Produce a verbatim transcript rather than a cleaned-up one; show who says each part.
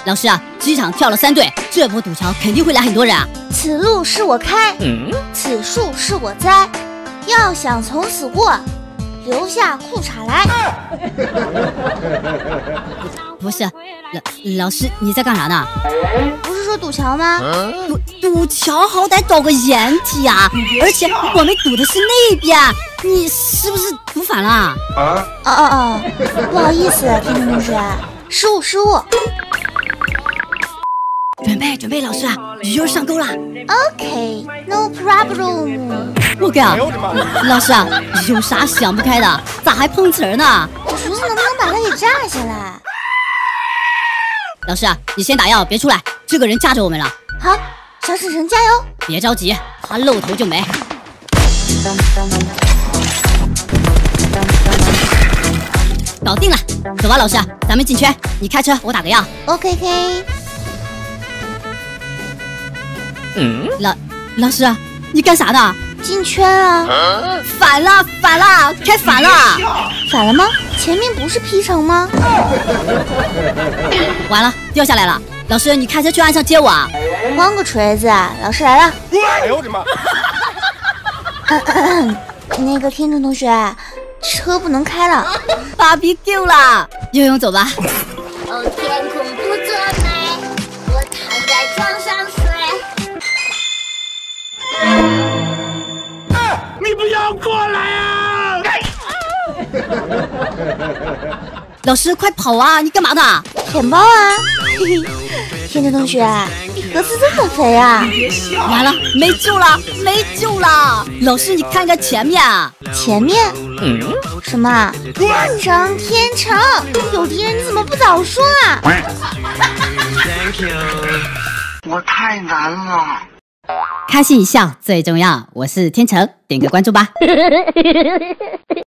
Speaker 1: 老师啊，机场跳了三队，这波堵桥肯定会来很多人啊。
Speaker 2: 此路是我开，嗯、此树是我栽，要想从此过，留下裤衩来。
Speaker 1: 不是，老老师你在干啥呢？
Speaker 2: 不是说堵桥吗？
Speaker 1: 堵堵桥好歹找个掩体啊，而且我们堵的是那边，你是不是堵反了？啊
Speaker 2: 哦哦哦，不好意思，天天同学，失误失误。
Speaker 1: 准备准备，老师啊，鱼儿上钩了。
Speaker 2: OK，no problem。
Speaker 1: 我靠啊，老师啊，有啥想不开的？咋还碰瓷儿呢？
Speaker 2: 我寻思能不能把它给炸下来。
Speaker 1: 老师啊，你先打药，别出来，这个人架着我们了。
Speaker 2: 好，小沈晨加油！
Speaker 1: 别着急，他露头就没。搞定了，走吧，老师，咱们进圈。你开车，我打个药。
Speaker 2: OK K。
Speaker 1: 嗯，老老师，你干啥呢？
Speaker 2: 进圈啊！
Speaker 1: 反了，反了，开反了！
Speaker 2: 反了吗？前面不是 P 城吗？
Speaker 1: 完了，掉下来了。老师，你开车去岸上接我啊！
Speaker 2: 慌个锤子啊！老师来了！哎呦我的妈！那个天成同学，车不能开了，
Speaker 1: 芭比 Q 了。游泳走吧。
Speaker 2: 哦，天空不作美，我躺在床上睡。
Speaker 3: 你不要过来啊！
Speaker 1: 老师，快跑啊！你干嘛呢？
Speaker 2: 舔包啊！嘿嘿，天成同学，你盒子这么肥啊！
Speaker 1: 完了，没救了，没救了！老师，你看看前面啊！
Speaker 2: 前面？嗯？什么？天成，天成，有敌人你怎么不早说啊？
Speaker 3: 我太难了。
Speaker 1: 开心一笑最重要，我是天成，点个关注吧。